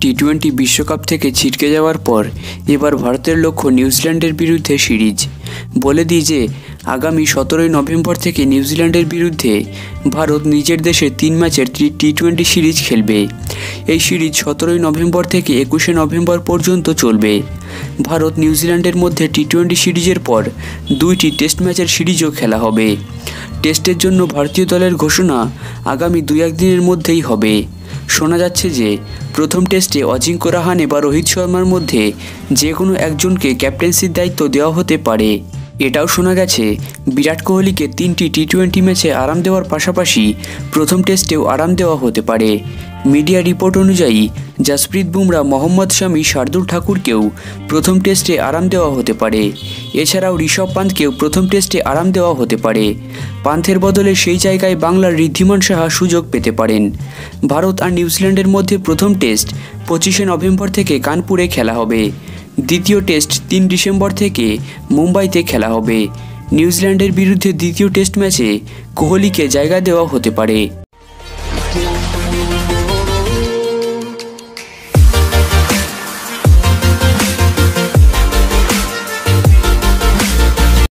T20 বিশ্বকাপ থেকে ছিটকে যাওয়ার পর এবার ভারতের লক্ষ্য নিউজিল্যান্ডের বিরুদ্ধে সিরিজ। বলে দিই যে আগামী 17 নভেম্বর থেকে নিউজিল্যান্ডের বিরুদ্ধে ভারত নিজের দেশে 3 ম্যাচের টি-20 সিরিজ খেলবে। এই সিরিজ 17 নভেম্বর থেকে 21 নভেম্বর পর্যন্ত চলবে। ভারত নিউজিল্যান্ডের মধ্যে টি-20 সিরিজের পর 2টি টেস্ট ম্যাচের সিরিজও খেলা হবে। টেস্টের জন্য ভারতীয় দলের ঘোষণা আগামী 2-1 দিনের মধ্যেই হবে। শোনা যাচ্ছে যে প্রথম টেস্টে অজিঙ্ক্য রাহানে বা রোহিত শর্মার মধ্যে যে কোনো একজনকে ক্যাপ্টেন্সির দায়িত্ব দেওয়া হতে পারে। এটাও শোনা গেছে বিরাট কোহলিকে 3টি টি-20 ম্যাচে আরাম দেওয়ার পাশাপাশি প্রথম টেস্টেও আরাম দেওয়া হতে পারে। মিডিয়া রিপোর্ট অনুযায়ী জসপ্রীত বুমরা, মোহাম্মদ শামি, শার্দুল ঠাকুরকেও প্রথম টেস্টে আরাম দেওয়া হতে পারে। এছাড়াও ঋষভ পান্তকেও প্রথম টেস্টে আরাম দেওয়া হতে পারে। পান্থের বদলে সেই জায়গায় বাংলার ঋদ্ধিমান সাহা সুযোগ পেতে পারেন। ভারত আর নিউজিল্যান্ডের মধ্যে প্রথম টেস্ট 25 নভেম্বর থেকে কানপুরে খেলা হবে। দ্বিতীয় টেস্ট 3 ডিসেম্বর থেকে মুম্বাইতে খেলা হবে। নিউজিল্যান্ডের বিরুদ্ধে দ্বিতীয় টেস্ট ম্যাচে কোহলিকে জায়গা দেওয়া হতে পারে।